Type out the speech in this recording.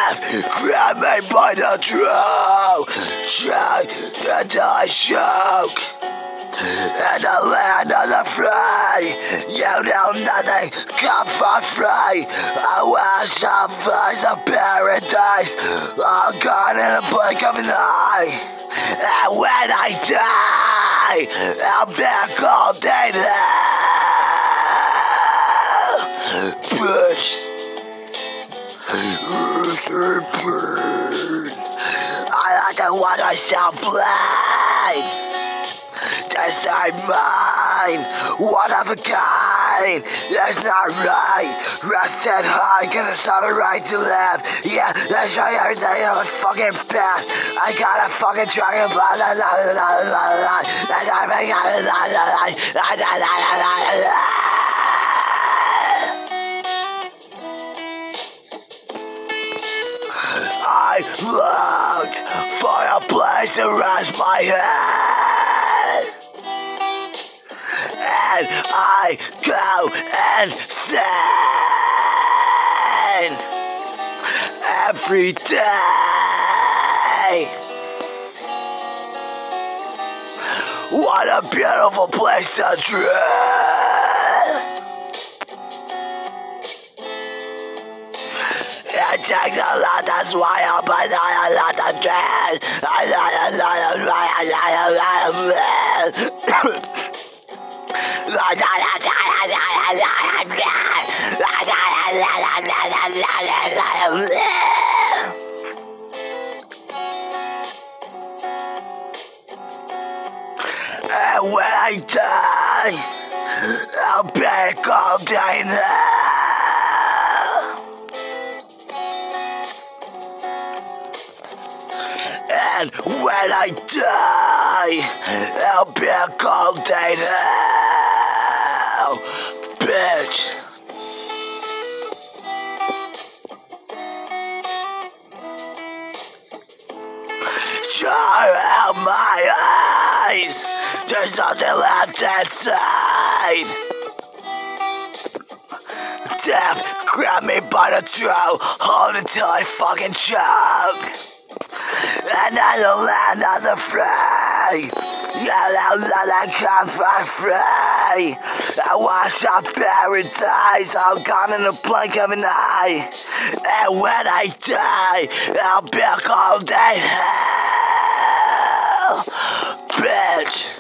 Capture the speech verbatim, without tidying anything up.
death, grab me by the throat, choke until I choke. In the land of the free, you know nothing come for free. I wish I find a paradise, all gone in a blink of an eye. And when I die, I'll be all day now. Bitch. I like to watch myself blind. This ain't mine, one of a kind. That's not right. Rested high, get us on the right to live. Yeah, that's right, everything on the fucking path. I got a fucking dragon, blah blah blah blah blah blah. That's I got a la la la la la la la la. I looked for a place to rest my head, and I go and stand every day. What a beautiful place to dream. It takes a lot, that's why I'm a lot of dread. A lot, a lot, a lot, a lot, a lot. And when I die, I'll be all day now. And when I die, I'll be all day now, bitch. Shut out my eyes, there's something left inside. Death, grab me by the throat, hold until I fucking choke. And in the land of the free, yeah, that land I come for free. I watch our paradise, all gone in the blink of an eye. And when I die, I'll be all day hell, bitch.